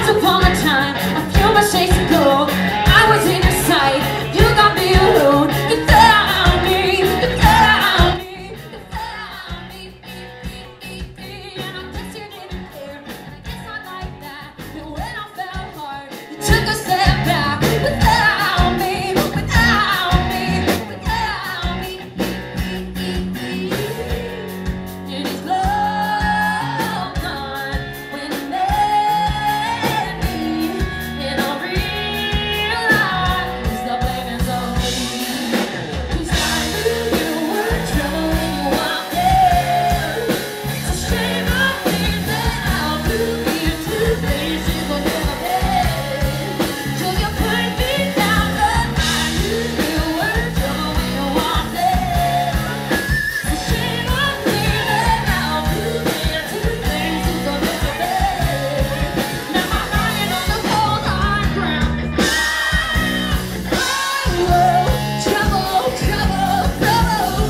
Once upon a time, a few mistakes ago, I was in your sight. You got me alone. You found me. You found me. You found me. And I guess you didn't care. And I guess I like that. And when I fell hard, you took a step back. Without me. Without me. Without me. It is love gone when you met me. And I realize the blame is on me. 'Cause I knew you were trouble when you walked in. It's a shame I think that I'll prove you two places will never been. Till you put me down, but I knew you were trouble when you walked in. It's a shame I think that I'll prove you two places will never been. Now I'm lying on the cold hard ground. Trouble, trouble, trouble.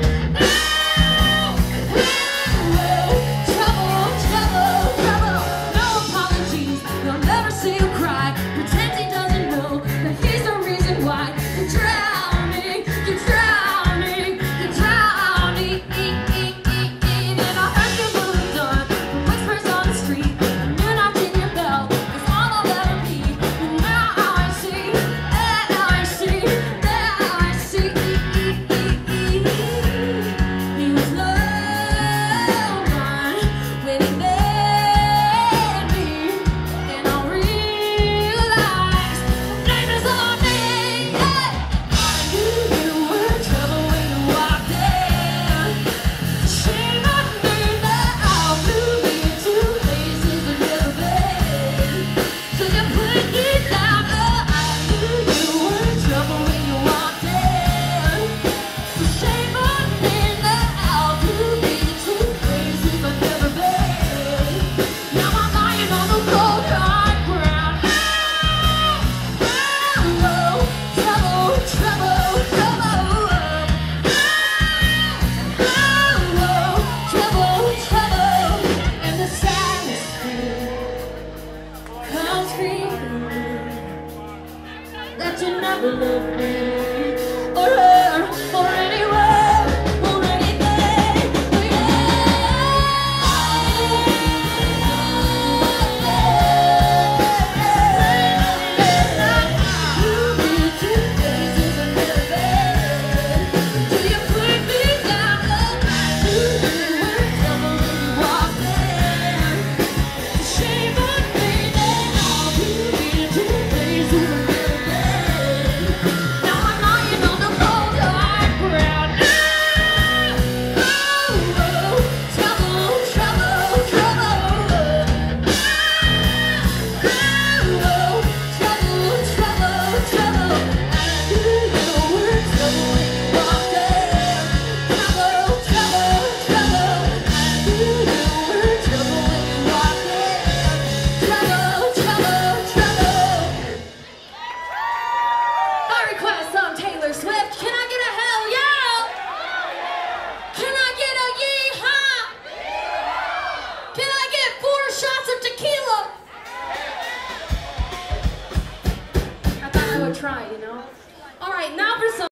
Trouble, trouble, trouble. No apologies, they'll never see you cry. Pretend he doesn't know that he's the reason why you're drowning, you're drowning, you're drowning. And I heard you moved on from whispers on the street. And you're not in your bell, it's all I'll ever be. And now I see, now I see, now I see. He was love gone when he met me. And I realized the blame is on me. I knew you were trouble when you walked in. It's a shame I made that I'll move you to places we've never been. So you put me down, oh, I knew you were trouble when you walked in. It's a shame I made that I'll move you to places I've never been. Now I'm lying on the cold hard ground. Trouble, trouble, trouble. Trouble, trouble. And the sadness comes creeping that you never loved